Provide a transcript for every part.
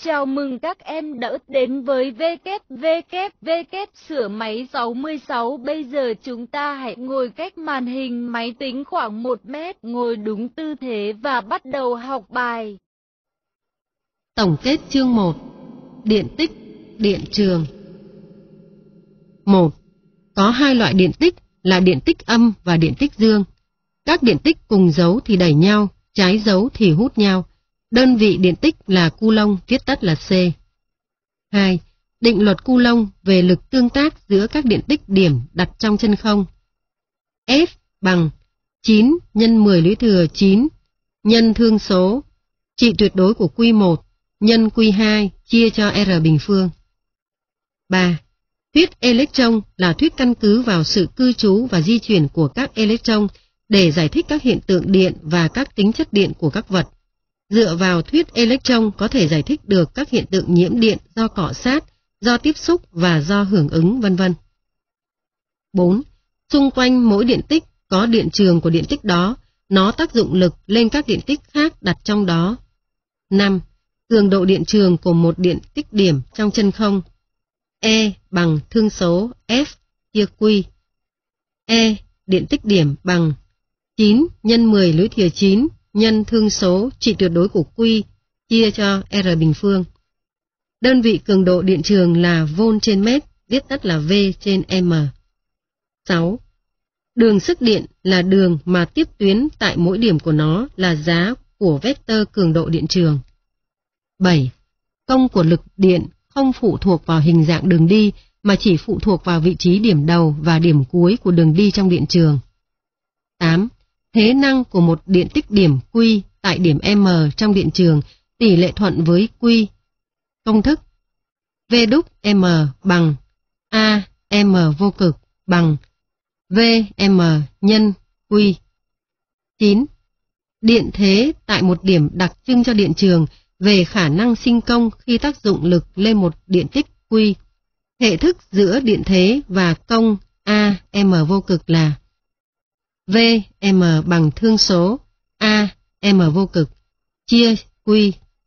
Chào mừng các em đã đến với WWW sửa máy 66. Bây giờ chúng ta hãy ngồi cách màn hình máy tính khoảng 1 mét, ngồi đúng tư thế và bắt đầu học bài. Tổng kết chương 1. Điện tích, điện trường. 1. Có hai loại điện tích là điện tích âm và điện tích dương. Các điện tích cùng dấu thì đẩy nhau, trái dấu thì hút nhau. Đơn vị điện tích là Coulomb, viết tắt là C. 2. Định luật Coulomb về lực tương tác giữa các điện tích điểm đặt trong chân không. F bằng 9 nhân 10 lũy thừa 9 nhân thương số trị tuyệt đối của Q1 nhân Q2 chia cho R bình phương. 3. Thuyết electron là thuyết căn cứ vào sự cư trú và di chuyển của các electron để giải thích các hiện tượng điện và các tính chất điện của các vật. Dựa vào thuyết electron có thể giải thích được các hiện tượng nhiễm điện do cọ sát, do tiếp xúc và do hưởng ứng, vân vân. 4. Xung quanh mỗi điện tích có điện trường của điện tích đó, nó tác dụng lực lên các điện tích khác đặt trong đó. 5. Cường độ điện trường của một điện tích điểm trong chân không. E bằng thương số F chia Q. E điện tích điểm bằng 9 nhân 10 lũy thừa 9 nhân thương số trị tuyệt đối của Q chia cho R bình phương. Đơn vị cường độ điện trường là V trên mét, viết tắt là V trên M. 6. Đường sức điện là đường mà tiếp tuyến tại mỗi điểm của nó là giá của vectơ cường độ điện trường. 7. Công của lực điện không phụ thuộc vào hình dạng đường đi mà chỉ phụ thuộc vào vị trí điểm đầu và điểm cuối của đường đi trong điện trường. 8. Thế năng của một điện tích điểm Q tại điểm M trong điện trường tỷ lệ thuận với Q. Công thức V đúc M bằng A M vô cực bằng V M nhân Q. 9. Điện thế tại một điểm đặc trưng cho điện trường về khả năng sinh công khi tác dụng lực lên một điện tích Q. Hệ thức giữa điện thế và công A M vô cực là V M bằng thương số A M vô cực chia Q.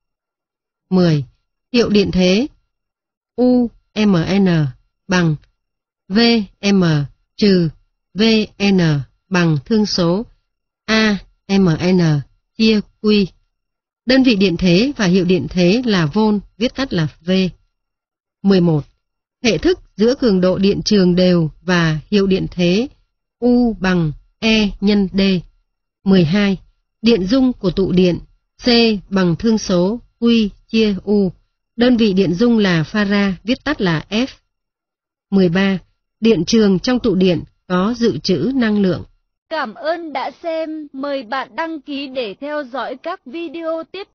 10. Hiệu điện thế U M N bằng V M trừ V N bằng thương số A M N chia Q. Đơn vị điện thế và hiệu điện thế là V, viết tắt là V. 11. Hệ thức giữa cường độ điện trường đều và hiệu điện thế U bằng E nhân D. 12. Điện dung của tụ điện C bằng thương số Q chia U. Đơn vị điện dung là farad, viết tắt là F. 13. Điện trường trong tụ điện có dự trữ năng lượng. Cảm ơn đã xem, mời bạn đăng ký để theo dõi các video tiếp